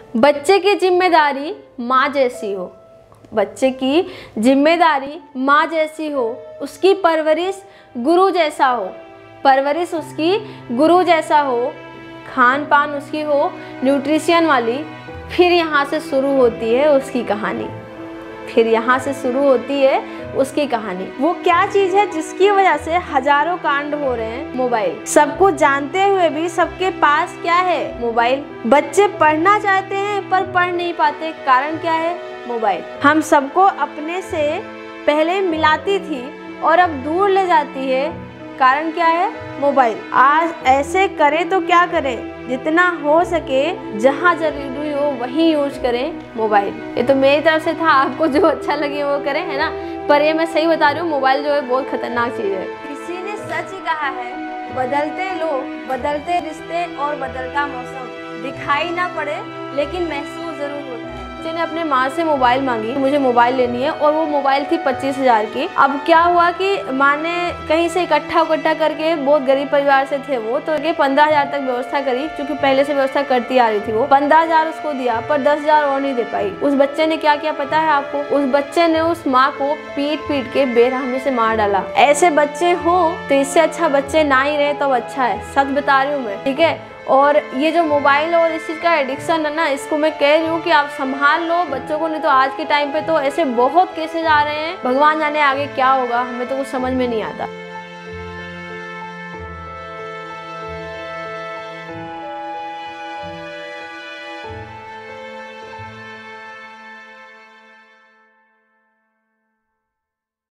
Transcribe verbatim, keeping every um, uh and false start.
बच्चे की जिम्मेदारी माँ जैसी हो, बच्चे की जिम्मेदारी माँ जैसी हो, उसकी परवरिश गुरु जैसा हो, परवरिश उसकी गुरु जैसा हो, खान पान उसकी हो न्यूट्रिशन वाली। फिर यहाँ से शुरू होती है उसकी कहानी, फिर यहाँ से शुरू होती है उसकी कहानी। वो क्या चीज़ है जिसकी वजह से हजारों कांड हो रहे हैं? मोबाइल। सब कुछ जानते हुए भी सबके पास क्या है? मोबाइल। बच्चे पढ़ना चाहते हैं पर पढ़ नहीं पाते, कारण क्या है? मोबाइल। हम सबको अपने से पहले मिलाती थी और अब दूर ले जाती है, कारण क्या है? मोबाइल। आज ऐसे करें तो क्या करें? जितना हो सके जहाँ जरूरी हो वहीं यूज करें मोबाइल। ये तो मेरी तरफ से था, आपको जो अच्छा लगे वो करें, है ना। पर ये मैं सही बता रही हूँ, मोबाइल जो है बहुत खतरनाक चीज़ है। किसी ने सच कहा है, बदलते लोग, बदलते रिश्ते और बदलता मौसम दिखाई ना पड़े लेकिन महसूस जरूर होता है। बच्चे ने अपने माँ से मोबाइल मांगी, मुझे मोबाइल लेनी है, और वो मोबाइल थी पच्चीस हजार की। अब क्या हुआ कि माँ ने कहीं से इकट्ठा इकट्ठा करके, बहुत गरीब परिवार से थे वो, तो ये पंद्रह हजार तक व्यवस्था करी, क्योंकि पहले से व्यवस्था करती आ रही थी वो। पंद्रह हजार उसको दिया, पर दस हजार और नहीं दे पाई। उस बच्चे ने क्या किया पता है आपको? उस बच्चे ने उस माँ को पीट पीट के बेरहमी से मार डाला। ऐसे बच्चे हो तो इससे अच्छा बच्चे ना ही रहे तो अच्छा है, सच बता रही हूँ मैं, ठीक है। और ये जो मोबाइल और इस चीज़ का एडिक्शन है ना, इसको मैं कह रही हूँ कि आप संभाल लो बच्चों को, नहीं तो आज के टाइम पे तो ऐसे बहुत केसेज आ रहे हैं, भगवान जाने आगे क्या होगा, हमें तो कुछ समझ में नहीं आता।